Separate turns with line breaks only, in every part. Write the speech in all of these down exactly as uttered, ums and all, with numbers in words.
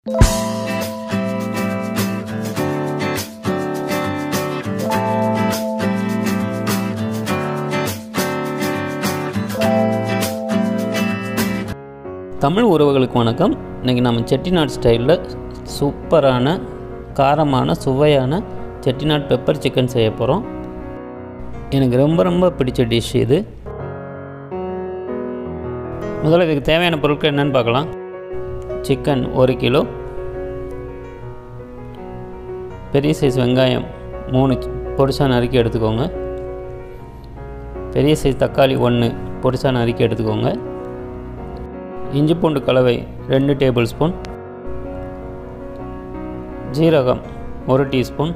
தமிழ் உறவுகளுக்கு வணக்கம். இன்றைக்கி நம்ம செட்டிநாடு ஸ்டைலில் சூப்பரான காரமான சுவையான செட்டிநாடு பெப்பர் சிக்கன் செய்ய போகிறோம். எனக்கு ரொம்ப ரொம்ப பிடிச்ச டிஷ் இது. முதல்ல இதுக்கு தேவையான பொருட்கள் என்னென்னு பார்க்கலாம். சிக்கன் ஒரு கிலோ, பெரிய சைஸ் வெங்காயம் மூணு பொடிசா நறுக்கி எடுத்துக்கோங்க, பெரிய சைஸ் தக்காளி ஒன்று பொடிசா நறுக்கி எடுத்துக்கோங்க, இஞ்சி பூண்டு கலவை ரெண்டு டேபிள் ஸ்பூன், ஜீரகம் ஒரு டீஸ்பூன்,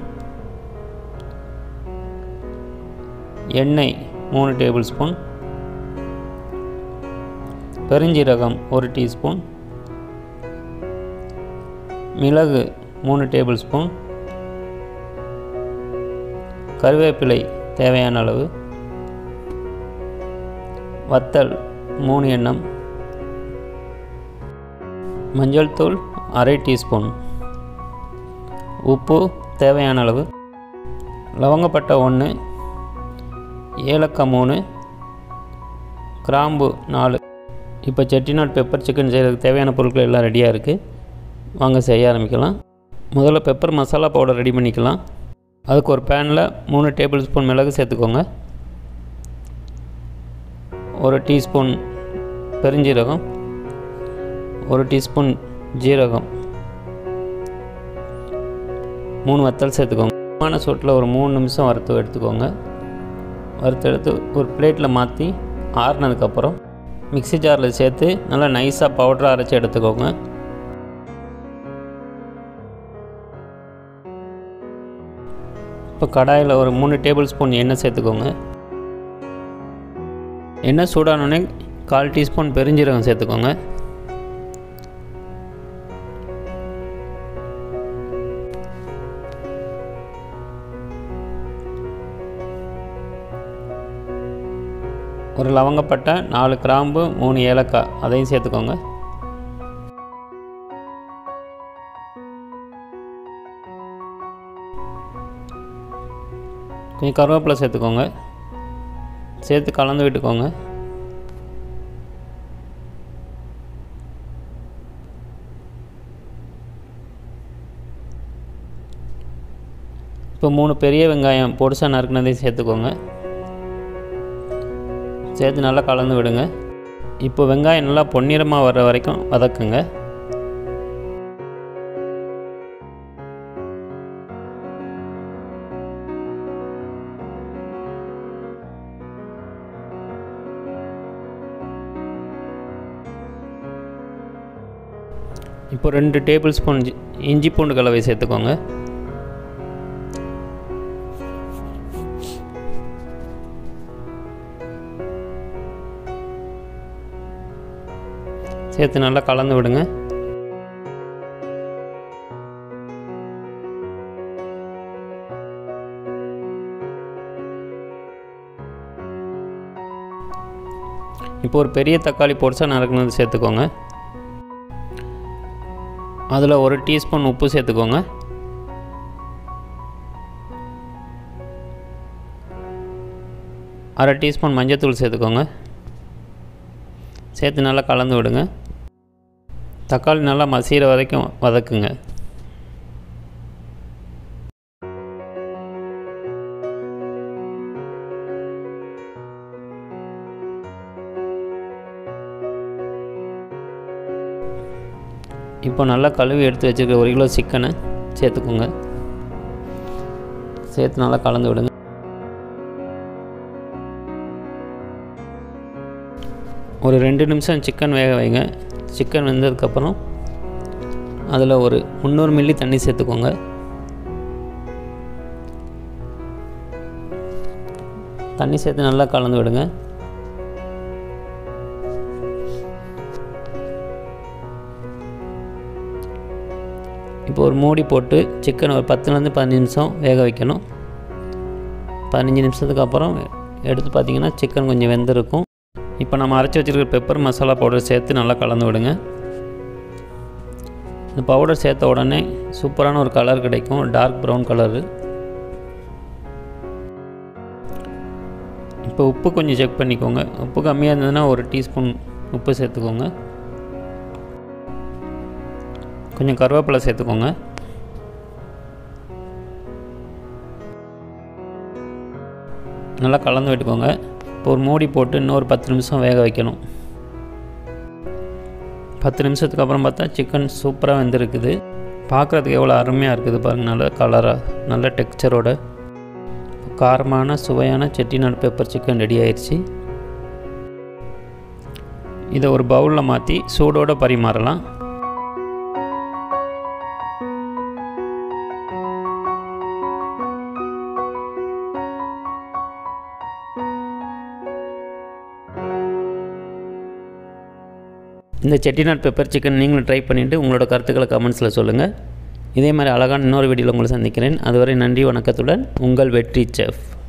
எண்ணெய் மூணு டேபிள் ஸ்பூன், பெருஞ்சீரகம் ஒரு டீஸ்பூன், மிளகு மூணு டேபிள் ஸ்பூன், கருவேப்பிலை தேவையான அளவு, வத்தல் மூணு எண்ணம், மஞ்சள் தூள் அரை டீஸ்பூன், உப்பு தேவையான அளவு, லவங்கப்பட்டை ஒன்று, ஏலக்காய் மூணு, கிராம்பு நாலு. இப்போ செட்டிநாடு பெப்பர் சிக்கன் செய்கிறதுக்கு தேவையான பொருட்கள் எல்லாம் ரெடியாக இருக்குது. வாங்க செய்ய ஆரம்பிக்கலாம். முதல்ல பெப்பர் மசாலா பவுடர் ரெடி பண்ணிக்கலாம். அதுக்கு ஒரு பேனில் மூணு டேபிள் ஸ்பூன் மிளகு சேர்த்துக்கோங்க, ஒரு டீஸ்பூன் பெருஞ்சீரகம், ஒரு டீஸ்பூன் ஜீரகம், மூணு வத்தல் சேர்த்துக்கோங்க. மான சூட்டில் ஒரு மூணு நிமிஷம் வறுத்து எடுத்துக்கோங்க. வறுத்து எடுத்து ஒரு பிளேட்டில் மாற்றி ஆறுனதுக்கப்புறம் மிக்ஸி ஜாரில் சேர்த்து நல்லா நைஸாக பவுடராக அரைச்சி எடுத்துக்கோங்க. இப்போ கடாயில் ஒரு மூணு டேபிள் ஸ்பூன் எண்ணெய் சேர்த்துக்கோங்க. எண்ணெய் சூடானோடனே கால் டீஸ்பூன் பெருஞ்சீரகம் சேர்த்துக்கோங்க. ஒரு லவங்கப்பட்டை, நாலு கிராம்பு, மூணு ஏலக்காய் அதையும் சேர்த்துக்கோங்க. கொஞ்சம் கருவேப்பிலை சேர்த்துக்கோங்க. சேர்த்து கலந்து விட்டுக்கோங்க. இப்போ மூணு பெரிய வெங்காயம் பொடிசா நறுக்குனதையும் சேர்த்துக்கோங்க. சேர்த்து நல்லா கலந்து விடுங்க. இப்போ வெங்காயம் நல்லா பொன்னிறமாக வர்ற வரைக்கும் வதக்குங்க. இப்போ ரெண்டு டேபிள் ஸ்பூன் இஞ்சி பூண்டு கலவை சேர்த்துக்கோங்க. சேர்த்து நல்லா கலந்து விடுங்க. இப்போ ஒரு பெரிய தக்காளி பொடிசா நறுக்குனது சேர்த்துக்கோங்க. அதில் ஒரு டீஸ்பூன் உப்பு சேர்த்துக்கோங்க. அரை டீஸ்பூன் மஞ்சள் சேர்த்துக்கோங்க. சேர்த்து நல்லா கலந்து விடுங்க. தக்காளி நல்லா மசிகிற வரைக்கும் வதக்குங்க. இப்போ நல்லா கழுவி எடுத்து வச்சுருக்க ஒரு கிலோ சிக்கனை சேர்த்துக்கோங்க. சேர்த்து நல்லா கலந்து விடுங்க. ஒரு ரெண்டு நிமிஷம் சிக்கன் வேக வைங்க. சிக்கன் வெந்ததுக்கப்புறம் அதில் ஒரு முந்நூறு மில்லி தண்ணி சேர்த்துக்கோங்க. தண்ணி சேர்த்து நல்லா கலந்து விடுங்க. இப்போ ஒரு மூடி போட்டு சிக்கன் ஒரு பத்துலேருந்து பதினஞ்சு நிமிஷம் வேக வைக்கணும். பதினஞ்சு நிமிஷத்துக்கு அப்புறம் எடுத்து பார்த்திங்கன்னா சிக்கன் கொஞ்சம் வெந்திருக்கும். இப்போ நம்ம அரைச்சி வச்சுருக்க பெப்பர் மசாலா பவுடர் சேர்த்து நல்லா கலந்து விடுங்க. இந்த பவுடர் சேர்த்த உடனே சூப்பரான ஒரு கலர் கிடைக்கும், டார்க் ப்ரௌன் கலரு. இப்போ உப்பு கொஞ்சம் செக் பண்ணிக்கோங்க. உப்பு கம்மியாக இருந்ததுன்னா ஒரு டீஸ்பூன் உப்பு சேர்த்துக்கோங்க. கொஞ்சம் கருவேப்பிலை சேர்த்துக்கோங்க. நல்லா கலந்து விட்டுக்கோங்க. இப்போ ஒரு மூடி போட்டு இன்னொரு பத்து நிமிஷம் வேக வைக்கணும். பத்து நிமிஷத்துக்கு அப்புறம் பார்த்தா சிக்கன் சூப்பராக வெந்திருக்குது. பார்க்குறதுக்கு எவ்வளோ அருமையாக இருக்குது பாருங்கள், நல்ல கலராக, நல்ல டெக்ஸ்சரோட காரமான சுவையான செட்டிநாடு பெப்பர் சிக்கன் ரெடி ஆயிடுச்சு. இதை ஒரு பவுலில் மாற்றி சூடோடு பரிமாறலாம். இந்த செட்டிநாடு பெப்பர் சிக்கன் நீங்களும் ட்ரை பண்ணிவிட்டு உங்களோட கருத்துக்களை கமெண்ட்ஸில் சொல்லுங்கள். இதே மாதிரி அழகான இன்னொரு வீடியோவில் உங்களை சந்திக்கிறேன். அதுவரை நன்றி, வணக்கத்துடன் உங்கள் வெற்றி செஃப்.